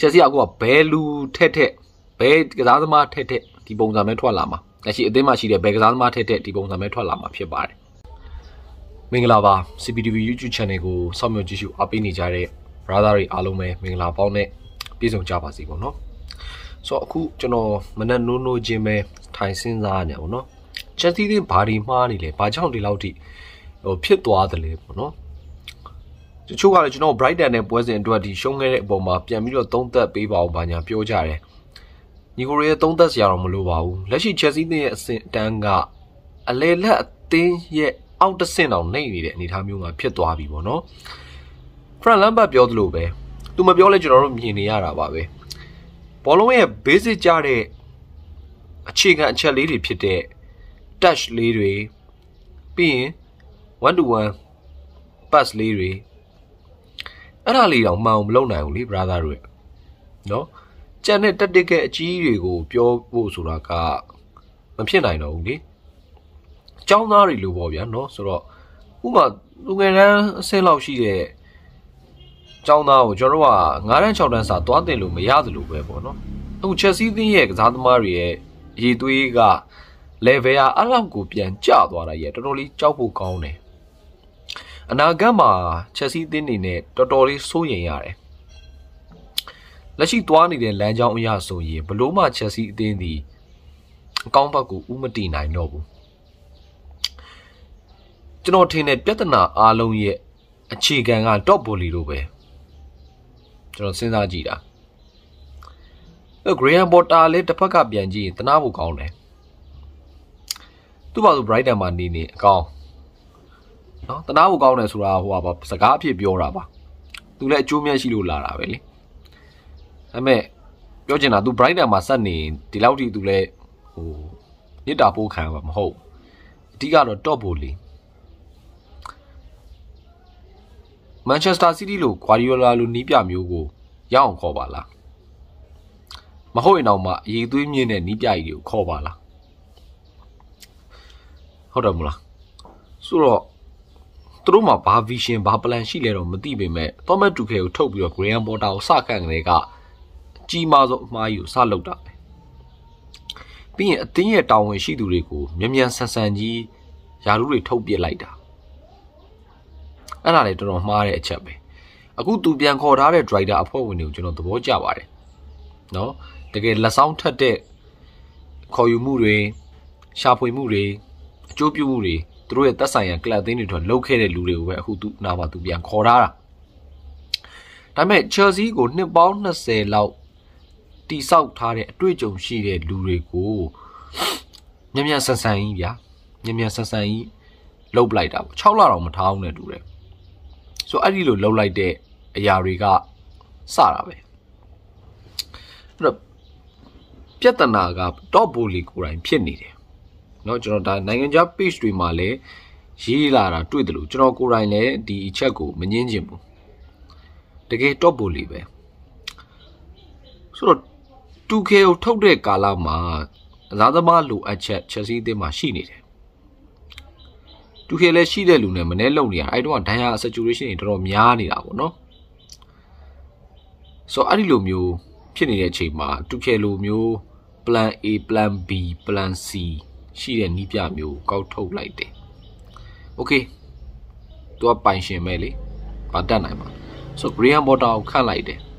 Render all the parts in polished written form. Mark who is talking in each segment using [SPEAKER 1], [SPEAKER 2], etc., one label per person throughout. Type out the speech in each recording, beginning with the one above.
[SPEAKER 1] ချက်စီကဘဲလူထက်ဘဲကစားသမားထက်ဒီပုံစံပဲထွက်လာမှာလက်ရှိအသင်းမှာရှိတဲ့ဘဲကစားသမားထက်ဒီပုံစံပဲထွက်လာမှာဖြစ်ပါတယ်မင်္ဂလာပါ CPTV YouTube channel ကိုစောင့်မျှော်ကြည့်ရှုအားပေးနေကြတဲ့ brother တွေအားလုံးပဲမင်္ဂလာပေါင်းနဲ့ပြည့်စုံကြပါစေပေါ့နော်ဆိုတော့အခုကျွန်တော်မနက်နိုးချင်းပဲထိုင်စဉ်းစားနေပါတော့ချက်စီးဘာဒီမှားနေလဲဘာကြောင့်ဒီလောက်ထိဖြစ်သွားတယ်လဲပေါ့နော်တချို့ကလည်းကျွန်တော် Brighton နဲ့ပွဲစဉ်အတွက်ဒီရှုံးခဲ့တဲ့အပေါ်မှာပြန်ပြီးတော့သုံးသပ်ပေးပါအောင်ဘာညာပြောကြတယ်ညီကိုရဲ့သုံးသပ်စရာတော့မလိုပါဘူးလက်ရှိ Chelsea ရဲ့အဆင့်အတန်းကအလေလက်အသင်းရဲ့အောက်တစ်ဆင့်တောင်နှိမ့်နေတဲ့အနေအထားမျိုးမှာဖြစ်သွားပြီပေါ့နော် Frank Lampard ပြောသလိုပဲသူမပြောလဲကျွန်တော်တို့မြင်နေရတာပါပဲဘောလုံးရဲ့ basic ကြတဲ့အခြေခံအချက်လေးတွေဖြစ်တဲ့ touch လေးတွေပြီးရင် one to one pass လေးတွေအဲ့ဒါလေးတော့မှန်အောင်မလုပ်နိုင်ဘူးလေ brother တို့ရဲ့နော်ကြံတဲ့တက်တက်ကအကြီးတွေကိုပြောဖို့ဆိုတာကမဖြစ်နိုင်တော့ဘူးလေအကြောင်းသားတွေလိုပေါ့ဗျာနော်ဆိုတော့ဥပမာလူငယ်တန်းအဆင့်လောက်ရှိတဲ့အကြောင်းသားကိုကျွန်တော်တို့က9တန်း6တန်းစာသွားတင်လို့မရသလိုပဲပေါ့နော်အခု Chelsea သင်းရဲ့ကစားသမားတွေရဲ့ရည်သွေးက level အဲ့လောက်ကိုပြန်ကျသွားတာရဲ့တော်တော်လေးကြောက်ဖို့ကောင်းတယ်အနာဂတ်မှာ Chelsea သင်းနေနဲ့တော်တော်လေးစိုးရိမ်ရတယ်လက်ရှိသွားနေတဲ့လမ်းကြောင်းအရဆိုရင်ဘလို့မှ Chelsea အသင်းဒီအကောင်းဘက်ကိုဥမတည်နိုင်တော့ဘူးကျွန်တော်ထင်တဲ့ပြဿနာအားလုံးရဲ့အခြေခံက top volley တို့ပဲကျွန်တော်စဉ်းစားကြည့်တာGraham Potter လည်းတစ်ဖက်ကပြန်ကြည့်ရင်တနာဖို့ကောင်းတယ်သူ့ဘာလို့ Brighton မှာနေအကောင်းနော်တနာဖို့ကောင်းတယ်ဆိုတာဟိုပါစကားအဖြစ်ပြောတာပါသူလည်းအကျိုးမြတ်ရှိလို့လာတာပဲလေဒါပေမဲ့ပြောချင်တာသူ Brighton မှာဆက်နေဒီလောက်ထိသူလည်းဟိုညစ်တာပိုးခံမှာမဟုတ်အဓိကတော့ top volley Manchester City လို့ Guardiola လို့နီးပြမျိုးကိုရအောင်ခေါ်ပါလားမဟုတ်ရင်တော့မှအရေးသွေးမြင့်တဲ့နီးပြကြီးတွေကိုခေါ်ပါလားဟုတ်တယ်မလားဆိုတော့သူတို့မှာဘာ vision ဘာ plan ရှိလဲတော့မသိပေမဲ့ Thomas Tuchel ကိုထုတ်ပြီးတော့ Graham Potter ကိုစခန့်ကနေကအကြီးမားဆုံးအမှားကြီးကိုစလုပ်တာပဲပြီးရင်အသင်းရဲ့တာဝန်ရှိသူတွေကိုမြန်ဆန်ကြီးယာရုတွေထုတ်ပစ်လိုက်တာအဲ့ဒါလေတော်တော်မှားတဲ့အချက်ပဲအခုသူပြန်ခေါ်ထားတဲ့ driver အဖွဲ့ဝင်တွေကိုကျွန်တော်သဘောကျပါတယ်နော်တကယ်လက်ဆောင်ထက်တဲ့ခေါ်ယူမှုတွေရှာဖွေမှုတွေအကျိုးပြုမှုတွေသူတို့ရဲ့သက်ဆိုင်ရာကလပ်အသင်းတွေတော့လုပ်ခဲ့တဲ့လူတွေကိုပဲအခုသူနာမှာသူပြန်ခေါ်ထားတာဒါပေမဲ့ Chelsea ကိုနှစ်ပေါင်း20လောက်တိဆောက်ထားတဲ့အတွေ့အကြုံရှိတဲ့လူတွေကိုမြန်ဆန်ကြီးဗျာမြန်ဆန်ကြီးလှုပ်လိုက်တာပေါ့6လတော့မထားအောင်နဲ့တူတယ်ဆိုအဲ့ဒီလိုလှုပ်လိုက်တဲ့အရာတွေကစတာပဲအဲ့တော့ပြဿနာက top volley ကိုယ်တိုင်ဖြစ်နေတယ်เนาะကျွန်တော်ဒါနိုင်ငံခြား page တွေမှာလည်းရေးလာတာတွေ့တယ်လို့ကျွန်တော်ကိုယ်တိုင်လည်းဒီအချက်ကိုမငင်းချင်ဘူးတကယ် top volley ပဲဆိုတော့ 2K ကိုထုတ်တဲ့ကာလမှာအသားသမားလိုအပ်ချက် Chelsea အသင်းမှာရှိနေတယ် 2K လည်းရှိတဲ့လူနဲ့မနေ့လုံနေရအဲ့တော့ဒဏ်ရာ saturation တွေတော်တော်များနေတာပေါ့နော်ဆိုတော့အဲ့ဒီလိုမျိုးဖြစ်နေတဲ့အချိန်မှာ 2K လိုမျိုး plan A plan B plan C ရှိတဲ့နီးပြမျိုးကောက်ထုတ်လိုက်တယ်။ Okay သူကပိုင်ရှင်ပဲလေ။ဘာတတ်နိုင်မှာ။ဆို Graham Potter ကိုခန့်လိုက်တယ်။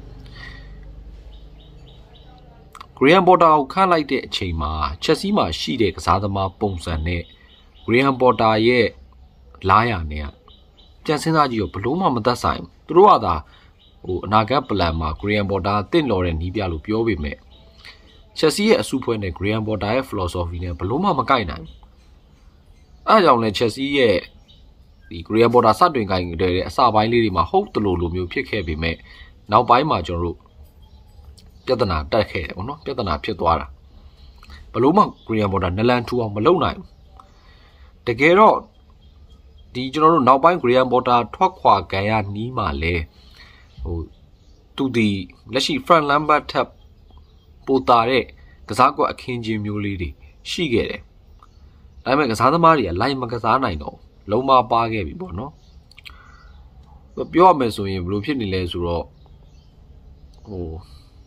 [SPEAKER 1] Graham Potter ကိုခန့်လိုက်တဲ့အချိန်မှာ Chelsea မှာရှိတဲ့ကစားသမားပုံစံနဲ့ Graham Potter ရဲ့လာရနဲ့ပြန်စဉ်းစားကြည့်ရောဘလို့မှမသက်ဆိုင်ဘူး။သူတို့ကသာဟိုအနာဂတ် plan မှာ Graham Potter တင့်တော်တဲ့နီးပြလို့ပြောပေမဲ့Chelsea ရဲ့အစုဖွဲ့နဲ့ Graham Potter ရဲ့ philosophy နဲ့ဘလို့မှမကိုက်နိုင်ဘူး။အဲဒါကြောင့်လဲ Chelsea ရဲ့ဒီ Graham Potter စတင်ကိုင်တဲ့အစပိုင်းလေးတွေမှာဟုတ်တလို့လိုမျိုးဖြစ်ခဲ့ပေမဲ့နောက်ပိုင်းမှာကျွန်တော်တို့ပြဿနာတက်ခဲ့တယ်ပေါ့နော်ပြဿနာဖြစ်သွားတာဘလို့မှ Graham Potter နလန်ထူအောင်မလုပ်နိုင်ဘူး။တကယ်တော့ဒီကျွန်တော်တို့နောက်ပိုင်း Graham Potter ထွက်ခွာခံရနီးမှလဲဟိုသူဒီလက်ရှိ Frank Lampard ထပ်ပိုတာတဲ့ကစားကွက်အခင်းချင်းမျိုးလေးတွေရှိခဲ့တယ်။ဒါပေမဲ့ကစားသမားတွေကလိုက်မကစားနိုင်တော့လုံးမပါခဲ့ပြီပေါ့နော်။ပြောရမယ်ဆိုရင်ဘယ်လိုဖြစ်နေလဲဆိုတော့ဟို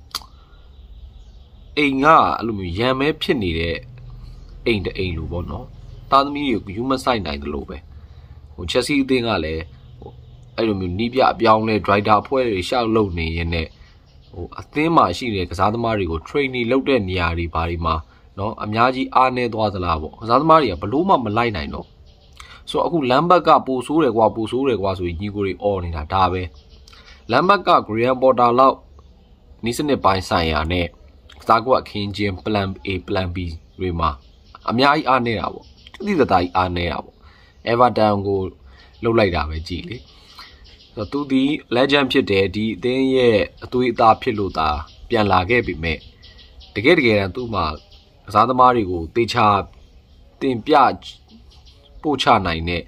[SPEAKER 1] အိမ်ကအဲ့လိုမျိုးရံမဲဖြစ်နေတဲ့အိမ်တအိမ်လိုပေါ့နော်သားသမီးတွေကိုယူမဆိုင်နိုင်တယ်လို့ပဲဟိုချက်စီအသင်းကလည်းအဲ့လိုမျိုးနီးပြအပြောင်းလဲ driver အဖွဲ့တွေရှောက်လုပ်နေရင်လည်းဟိုအသင်းမှာရှိတဲ့ကစားသမားတွေကို training လုပ်တဲ့နေရာတွေဘာတွေမှာနော်အများကြီးအားနည်းသွားသလားပေါ့ကစားသမားတွေကဘလို့မှမလိုက်နိုင်တော့ဆိုတော့အခုလမ်းဘက်ကပိုဆိုးတယ်ကွာပိုဆိုးတယ်ကွာဆိုရင်ညီကိုတွေអော်နေတာဒါပဲလမ်းဘက်က Graham Potter လောက်နီးစနစ်ပိုင်းဆိုင်ရာနဲ့ကစားကွက်အခင်းချင်း plan A plan B တွေမှာအများကြီးအားနေတာပေါ့တိတိတသားကြီးအားနေတာပေါ့ Everton ကိုလှုပ်လိုက်တာပဲကြည်လေဆိုတော့သူဒီ legend ဖြစ်တယ်ဒီအသင်းရဲ့အသွေးအသားဖြစ်လို့သာပြန်လာခဲ့ပြီမဲ့တကယ်တမ်းသူ့မှာကစားသမားတွေကိုတေချာတင်ပြပို့ချနိုင်တဲ့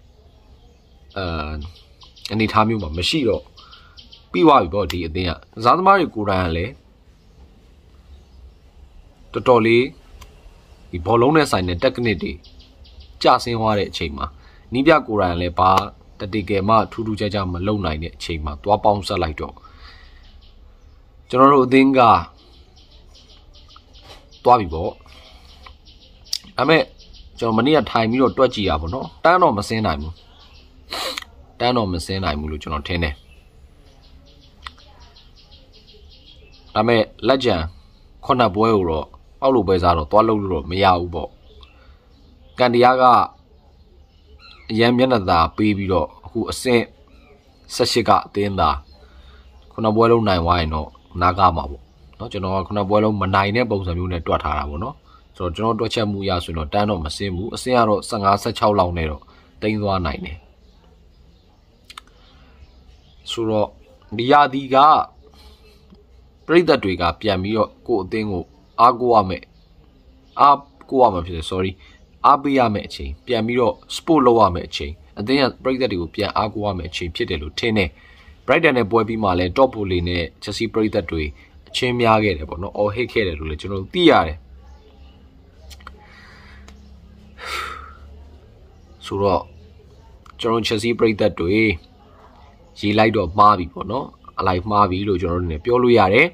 [SPEAKER 1] အနေထားမျိုးမှာမရှိတော့ပြီးသွားပြီပေါ့ဒီအသင်းကကစားသမားတွေကိုယ်တိုင်ကလည်းတော်တော်လေးဒီဘောလုံးနဲ့ဆိုင်တဲ့ technique တွေကျဆင်းသွားတဲ့အချိန်မှာနီးပြကိုယ်တိုင်လည်းဘာတတိကယ်မှထူးထူးခြားခြားမလုပ်နိုင်တဲ့အချိန်မှာသွားပေါင်းဆက်လိုက်တော့ကျွန်တော်တို့အသင်းကသွားပြီပေါ့ဒါပေမဲ့ကျွန်တော်မနေ့ကထိုင်ပြီးတော့တွက်ကြည့်ရပါတော့တန်းတော့မစင်းနိုင်ဘူးလို့ကျွန်တော်ထင်တယ်ဒါပေမဲ့လက်ကျန်ခုနှစ်ပွဲကိုတော့အောက်လိုပဲစားတော့သွားလို့တော့မရဘူးပေါ့ကန်ဒီယာကအရန်မျက်နှာသာပေးပြီးတော့အခုအဆင့်18ကအသင်းသားခုနှစ်ပွဲလုံးနိုင်သွားရင်တော့နားကားမှာပေါ့เนาะကျွန်တော်ကခုနှစ်ပွဲလုံးမနိုင်တဲ့ပုံစံမျိုးနဲ့တွက်ထားတာပေါ့เนาะဆိုတော့ကျွန်တော်တွက်ချက်မှုရဆိုရင်တော့တန်းတော့မစင်းဘူးအဆင့်ကတော့15 16လောက်နဲ့တော့တိန်းသွားနိုင်တယ်ဆိုတော့ဒီယာဒီကပရိသတ်တွေကပြန်ပြီးတော့ကိုယ့်အသင်းကိုအားကိုးရမယ်ဖြစ်တယ် sorry အားပေးရမယ်အချိန်ပြန်ပြီးတော့ sport လုပ်ရမယ်အချိန်အသင်းကပရိသတ်တွေကိုပြန်အားကိုးရမယ်အချိန်ဖြစ်တယ်လို့ထင်တယ် Brighton နဲ့ပွဲပြီးမှလည်း top volley နဲ့ Chelsea ပရိသတ်တွေအချင်းများခဲ့တယ်ပေါ့နော်အော်ဟစ်ခဲ့တယ်လို့လည်းကျွန်တော်သိရတယ်ဆိုတော့ကျွန်တော် Chelsea ပရိသတ်တွေရေးလိုက်တော့မှားပြီပေါ့နော်အလိုက်မှားပြီလို့ကျွန်တော်တို့လည်းပြောလို့ရတယ်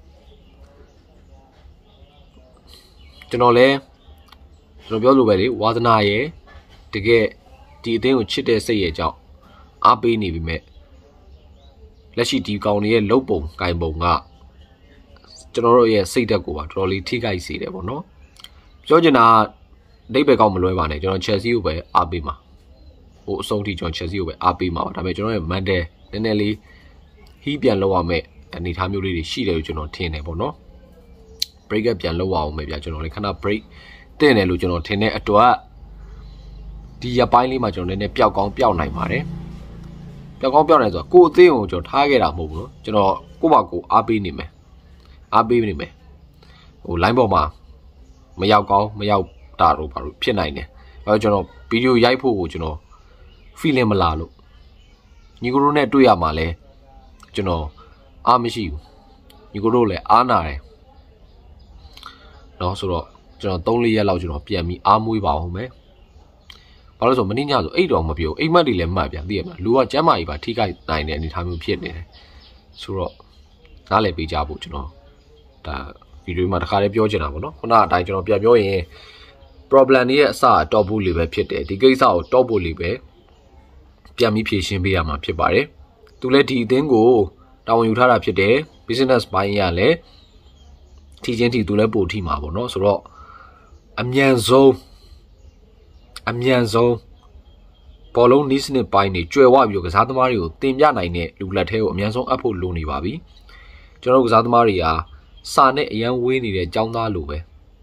[SPEAKER 1] ကျွန်တော်ပြောလို့ပဲလေဝါသနာရဲ့တကယ်ဒီအသင်းကိုချစ်တဲ့စိတ်ရဲ့ကြောင့်အားပေးနေပြီမဲ့လက်ရှိဒီကောင်တွေရဲ့လုတ်ပုံကင်ပုံကကျွန်တော်တို့ရဲ့စိတ်ဓာတ်ကိုပါတော်တော်လေးထိခိုက်စေတယ်ပေါ့နော်ပြောချင်တာအဓိပ္ပာယ်ကောက်မလွဲပါနဲ့ကျွန်တော် Chelsea ကိုပဲအားပေးမှာဟိုအဆုံးထိကျွန်တော် Chelsea ကိုပဲအားပေးမှာပါဒါပေမဲ့ကျွန်တော်ရဲ့ Monday နည်းနည်းလေးဟီးပြန်လောက်ရမယ့်အနေအထားမျိုးလေးတွေရှိတယ်လို့ကျွန်တော်ထင်တယ်ပေါ့နော် break up ပြန်လောက်အောင်ပဲဗျာကျွန်တော်လည်းခဏ break တင်တယ်လို့ကျွန်တော်ထင်တဲ့အတွက်ဒီရပိုင်းလေးမှာကျွန်တော်လည်းနည်းနည်းပျောက်ကောင်းပျောက်နိုင်ပါတယ်ပျောက်ကောင်းပျောက်နိုင်ဆိုတော့ကိုယ်အသင်းကိုကျွန်တော်ထားခဲ့တာမဟုတ်ဘူးနော်ကျွန်တော်ကိုယ့်ဘာကိုအားပေးနေမယ်ဟို line ပေါ်မှာမရောက်ကောင်းမရောက်တာတော့ဘာလို့ဖြစ်နိုင်တယ်အဲတော့ကျွန်တော်ဗီဒီယိုရိုက်ဖို့ကိုကျွန်တော် feeling မလာလို့ညီကိုတို့နဲ့တွေ့ရမှာလဲကျွန်တော်အားမရှိဘူးညီကိုတို့လည်းအားနာတယ်နော်ဆိုတော့ကျွန်တော်3-4ရက်လောက်ကျွန်တော်ပြန်ပြီးအားမွေးပါအောင်မယ်ဘာလို့ဆိုမင်းညဆိုအိတ်တော်မပြောအိမ်မက်တွေလည်းမှတ်ပြန်သိရမှာလူကကျမ်းမာကြီးပါထိခိုက်နိုင်တဲ့အနေအထားမျိုးဖြစ်နေတယ်ဆိုတော့နားလည်ပေးကြဖို့ကျွန်တော်ဒါဗီဒီယိုမှာတစ်ခါလေးပြောချင်တာပေါ့နော်ခုနအတိုင်းကျွန်တော်ပြန်ပြောရင် problem တွေရဲ့အစအတော့ဖို့လေးပဲဖြစ်တယ်ဒီကိစ္စကိုတော့ဖို့လေးပဲပြန်ပြီးဖြေရှင်းပေးရမှာဖြစ်ပါတယ်သူလည်းဒီအသင်းကိုတာဝန်ယူထားတာဖြစ်တယ် business ဘိုင်းရလည်းထိချင်းထိသူလည်းပို့ထိမှာပေါ့နော်ဆိုတော့အမြန်ဆုံးဘောလုံးနီးစနစ်ပိုင်းတွေကျွယ်ဝပြီးတော့ကစားသမားတွေကိုတင်ပြနိုင်တဲ့လူလက်ထဲကိုအမြန်ဆုံးအပ်ဖို့လိုနေပါပြီကျွန်တော်တို့ကစားသမားတွေကစာနဲ့အရန်ဝေးနေတဲ့ចောင်းသားလိုပဲ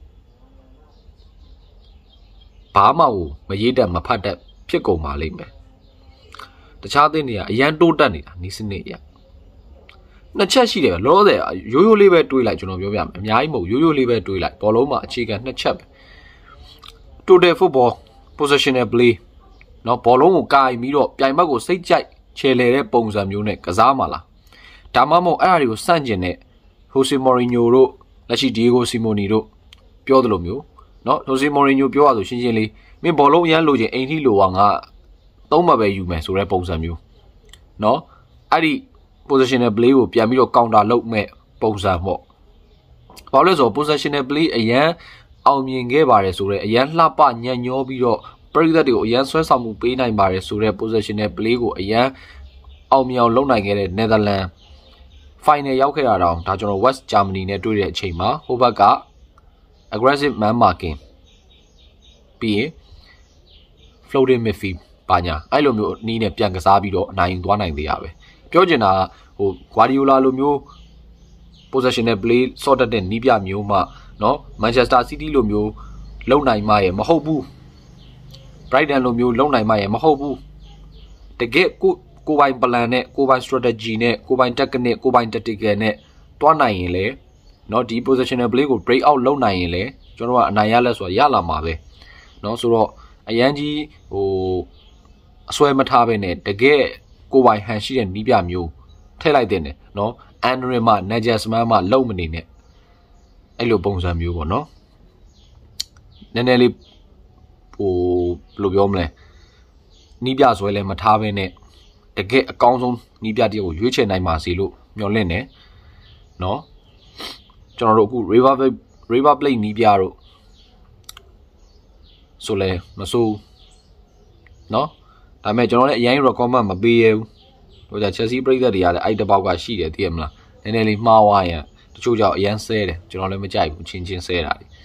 [SPEAKER 1] ဘာမှမရေးတတ်မဖတ်တတ်ဖြစ်ကုန်ပါလိမ့်မယ်တခြားသင်းတွေကအရန်တိုးတက်နေတာနီးစနစ်ရနှစ်ချက်ရှိတယ်ပဲလောဆယ်ရိုးရိုးလေးပဲတွေးလိုက်ကျွန်တော်ပြောပြမယ်အများကြီးမဟုတ်ရိုးရိုးလေးပဲတွေးလိုက်ဘောလုံးမှာအခြေခံနှစ်ချက်ပဲ total football positional play နော်ဘောလုံးကိုကာယပြီးတော့ပြိုင်ဘက်ကိုစိတ်ကြိုက်ချေလေတဲ့ပုံစံမျိုးနဲ့ကစားမှာလားဒါမှမဟုတ်အဲ့အရာတွေကိုစန့်ကျင်တဲ့ Jose Mourinho တို့လက်ရှိ Diego Simeone တို့ပြောသလိုမျိုးနော် Jose Mourinho ပြောရဆိုရှင်းရှင်းလေးမင်းဘောလုံးအရန်လိုချင်အိမ်ထိလိုပါငါသုံးမှပဲယူမယ်ဆိုတဲ့ပုံစံမျိုးနော်အဲ့ဒီ positional play ကိုပြန်ပြီးတော့ counter လုပ်မဲ့ပုံစံပေါ့ဘာလို့လဲဆိုတော့ possessional play အရန်အောင်မြင်ခဲ့ပါတယ်ဆိုတော့အရန်လှပညံ့ညောပြီးတော့ပရိသတ်တွေကိုအရန်ဆွဲဆောင်မှုပေးနိုင်ပါတယ်ဆိုတော့ possessional play ကိုအရန်အောင်မြင်အောင်လုပ်နိုင်ခဲ့တဲ့ Netherlands final ရောက်ခဲ့တာတော့ဒါကျွန်တော် West Germany နဲ့တွေ့တဲ့အချိန်မှာဟိုဘက်က aggressive man marking ပြီးရင် floating midfield ပါညာအဲ့လိုမျိုးနီးနဲ့ပြန်ကစားပြီးတော့အနိုင်ယူသွားနိုင်သေးရပဲပြောချင်တာဟို Guardiola လိုမျိုး possessional play ဆော့တတ်တဲ့နီးပြမျိုးမှเนาะ Manchester City လိုမျိုးလုံနိုင်မှရဲ့မဟုတ်ဘူး Brighton လိုမျိုးလုံနိုင်မှရဲ့မဟုတ်ဘူးတကယ်ကိုပိုင် plan နဲ့ကိုပိုင် strategy နဲ့ကိုပိုင် technique ကိုပိုင် tactical နဲ့တွားနိုင်ရင်လေเนาะဒီ positional play ကို break out လုပ်နိုင်ရင်လေကျွန်တော်ကအနိုင်ရလဲဆိုတာရလာမှာပဲเนาะဆိုတော့အရန်ကြီးဟိုအစွဲမထားပဲနဲ့တကယ်ကိုပိုင်ဟန်ရှိတဲ့နီးပြမျိုးထည့်လိုက်တဲ့เนาะ Andre မှာ Nagelsmann မှာလုံမနေနဲ့အဲ့လိုပုံစံမျိုးပေါ့เนาะနည်းနည်းလေးဟိုဘယ်လိုပြောမလဲနီးပြဆွဲလဲမထားပဲနဲ့တကယ်အကောင်းဆုံးနီးပြတယောက်ကိုရွေးချယ်နိုင်ပါစေလို့မျှော်လင့်နေเนาะကျွန်တော်တို့အခု River Plate နီးပြတို့ဆိုလဲမစိုးเนาะဒါပေမဲ့ကျွန်တော်လည်းအရင် recommend မပေးရဘူးဟိုကြ Chelsea ပရိသတ်တွေကလည်းအဲ့တပေါက်ကရှိတယ်သိရမလားနည်းနည်းလေးမှားသွားရင်တချို့ကြောင့်အရင်ဆဲတယ်ကျွန်တော်လည်းမကြိုက်ဘူးချင်းချင်းဆဲတာလေ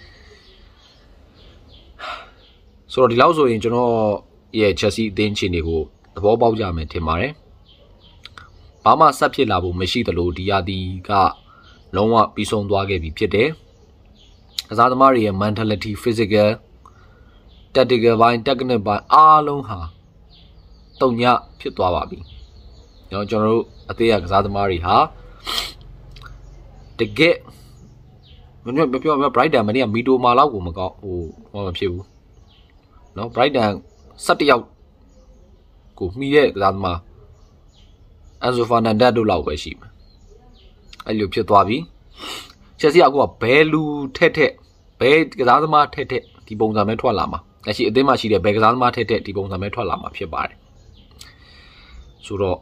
[SPEAKER 1] ဆိုတော့ဒီလောက်ဆိုရင်ကျွန်တော်ရဲ့ Chelsea အသင်းချင်းတွေကိုသဘောပေါက်ကြမယ်ထင်ပါတယ်ဘာမှဆက်ဖြစ်လာဖို့မရှိသလိုဒီရာသီကလုံးဝပြီးဆုံးသွားခဲ့ပြီဖြစ်တယ်ကစားသမားတွေရဲ့ mentality physical tactical ဘိုင်း technical ဘိုင်းအားလုံးဟာတုံညဖြစ်သွားပါပြီကျွန်တော်တို့အသေးရကစားသမားတွေဟာတကယ်မပြော Brighton မနေ့ကမီတိုမာလောက်ကိုမကောက်ဟိုမဖြစ်ဘူးเนาะ Brighton 17ယောက်ကိုမှီတဲ့ကစားသမား Enzo Fernandez တို့လောက်ပဲရှိမှာအဲ့လိုဖြစ်သွားပြီ Chelsea ကဘယ်လူထက်ဘယ်ကစားသမားထက်ဒီပုံစံပဲထွက်လာမှာလက်ရှိအသင်းမှာရှိတဲ့ဘယ်ကစားသမားထက်ဒီပုံစံပဲထွက်လာမှာဖြစ်ပါတယ်ဆိုတော့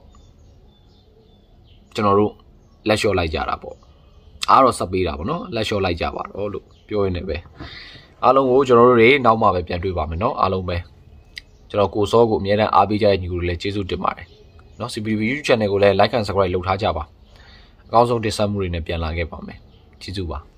[SPEAKER 1] ကျွန်တော်တို့လက်လျှော့လိုက်ကြတာပေါ့အားတော့ဆက်ပေးတာပေါ့နော်လက်လျှော့လိုက်ကြပါတော့လို့ပြောရင်းနဲ့ပဲအားလုံးကိုကျွန်တော်တို့တွေနောက်မှပဲပြန်တွေ့ပါမယ်နော်အားလုံးပဲကျွန်တော်ကိုစောကိုအများအားပေးကြတဲ့ညီကိုတွေလည်းကျေးဇူးတင်ပါတယ်နော် CPTV YouTube channel ကိုလည်း like and subscribe လုပ်ထားကြပါအကောင်းဆုံးတင်ဆက်မှုတွေနဲ့ပြန်လာခဲ့ပါမယ်ကျေးဇူးပါ